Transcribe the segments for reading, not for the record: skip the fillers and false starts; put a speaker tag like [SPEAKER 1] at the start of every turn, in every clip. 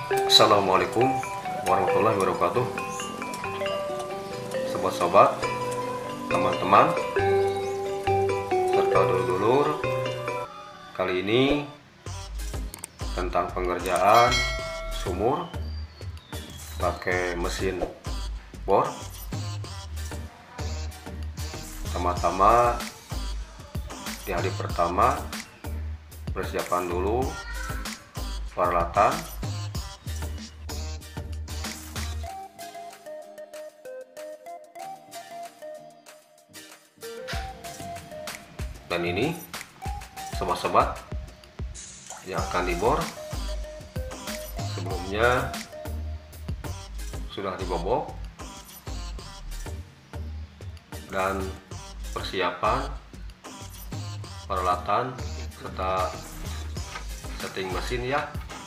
[SPEAKER 1] Assalamualaikum warahmatullahi wabarakatuh. Sobat-sobat, teman-teman, serta dulur-dulur, kali ini tentang pengerjaan sumur pakai mesin bor. Pertama-tama di hari pertama persiapan dulu peralatan. Dan ini sobat-sobat yang akan dibor, sebelumnya sudah dibobok dan persiapan peralatan serta setting mesin ya.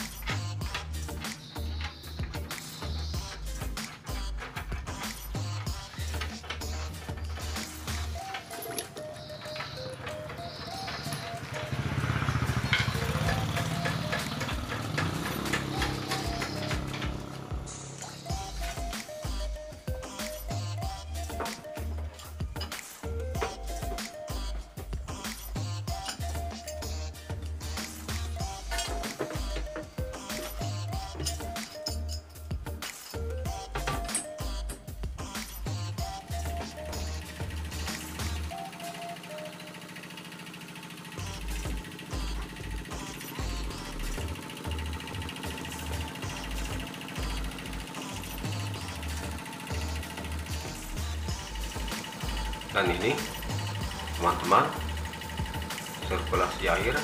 [SPEAKER 1] Dan ini teman-teman, sirkulasi air.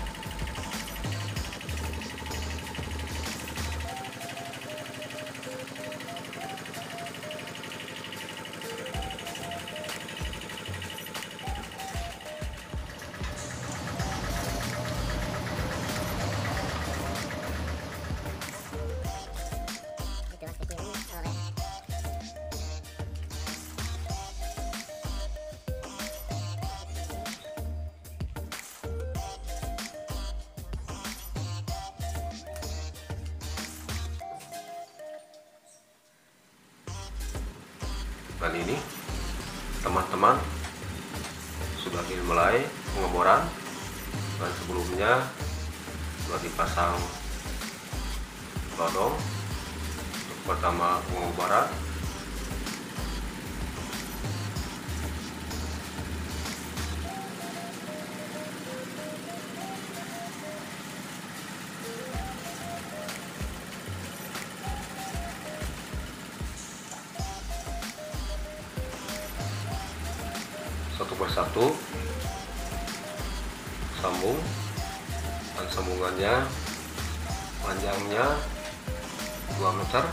[SPEAKER 1] Dan ini teman-teman sudah dimulai pengeboran, dan sebelumnya sudah dipasang lodong untuk pertama pengeboran. Satu persatu sambung, dan sambungannya panjangnya 2 meter.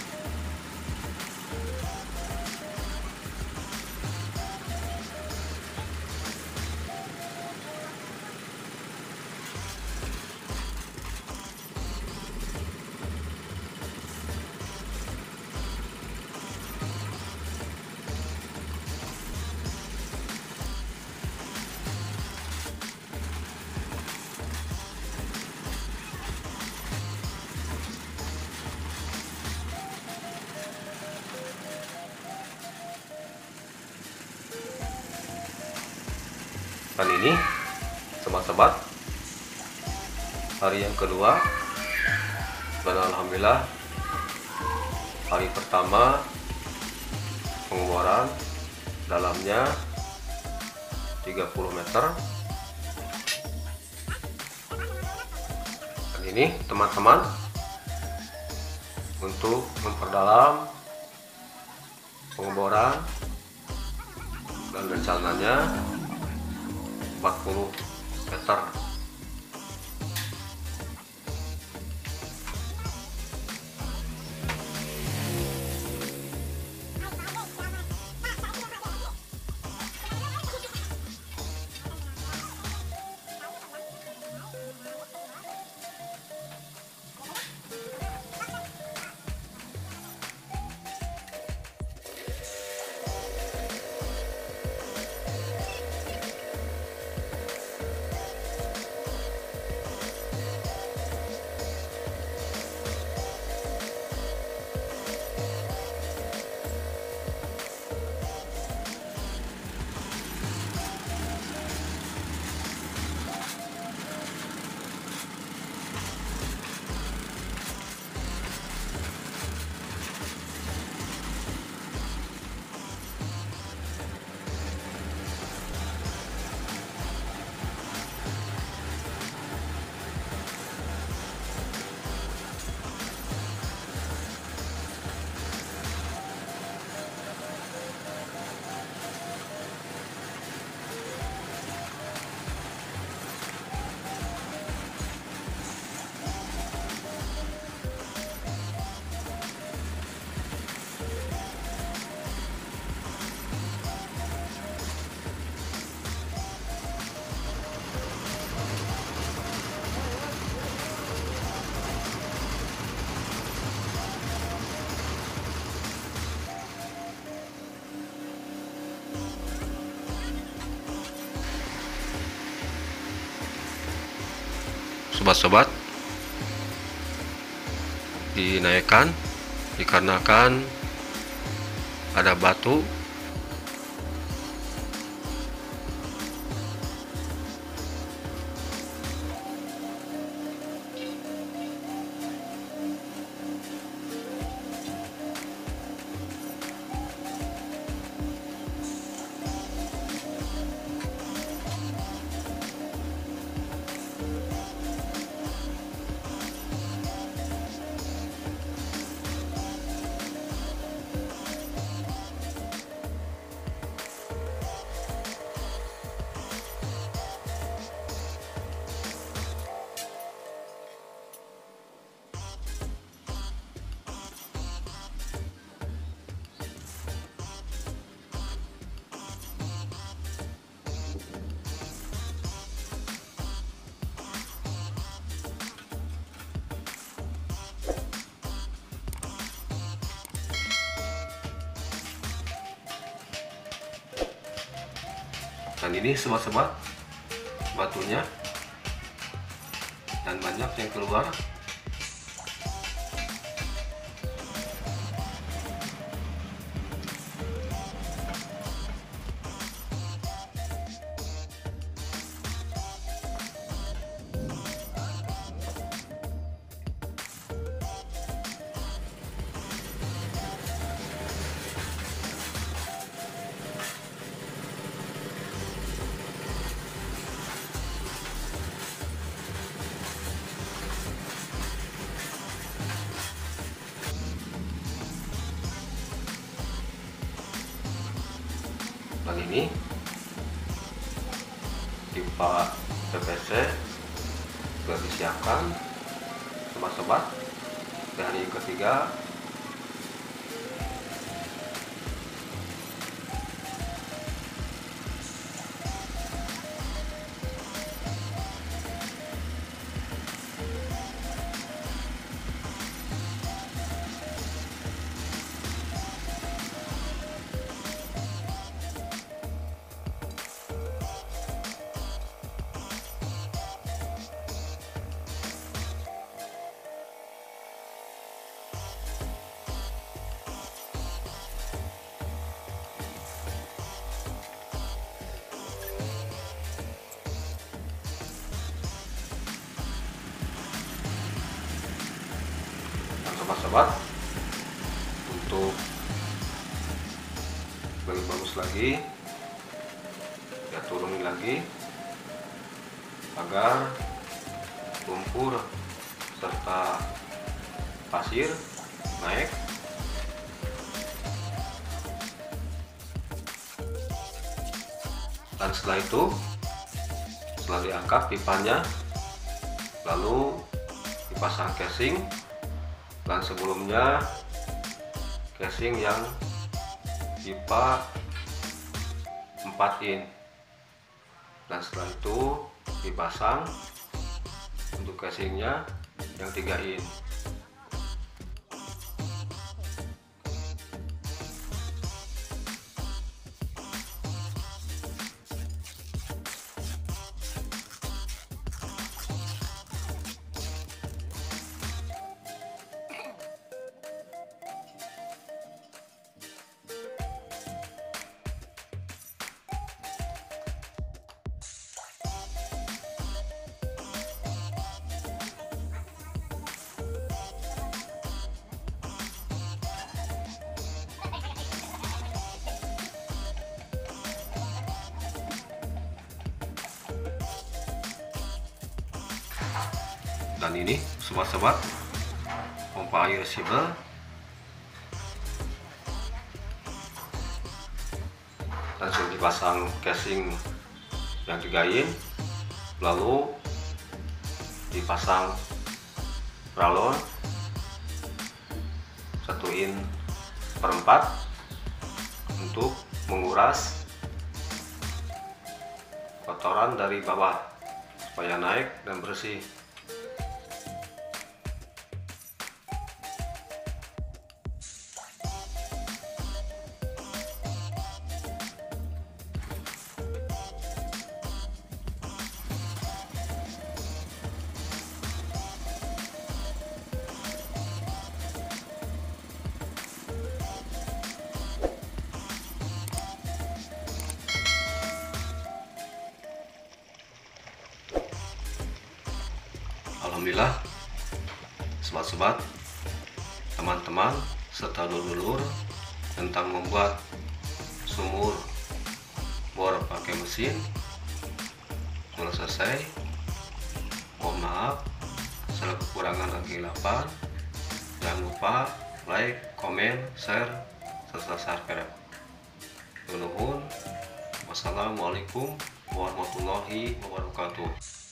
[SPEAKER 1] Dan ini sobat-sobat hari yang kedua, dan alhamdulillah hari pertama pengeboran dalamnya 30 meter. Dan ini teman-teman untuk memperdalam pengeboran, dan rencananya 40 meter. sobat-sobat, dinaikkan dikarenakan ada batu. Dan ini sobat-sobat batunya, dan banyak yang keluar. Dan ini pipa PVC sudah disiapkan sobat-sobat. Dari ketiga, sobat-sobat, untuk lebih bagus lagi, ya turunin lagi agar lumpur serta pasir naik. Dan setelah itu, setelah diangkat pipanya, lalu dipasang casing. Dan sebelumnya casing yang pipa 4 in, dan setelah itu dipasang untuk casingnya yang 3 in. Dan ini sobat-sobat, pompa air Sibel langsung dipasang casing yang 3 in, lalu dipasang ralon 1 in per 4 untuk menguras kotoran dari bawah supaya naik dan bersih. Alhamdulillah, sobat-sobat, teman-teman, serta dulur-dulur tentang membuat sumur bor pakai mesin sudah selesai. Mohon maaf segala kekurangan dan kehilapan. Jangan lupa like, komen, share, serta subscribe. Nuhun. Wassalamualaikum warahmatullahi wabarakatuh.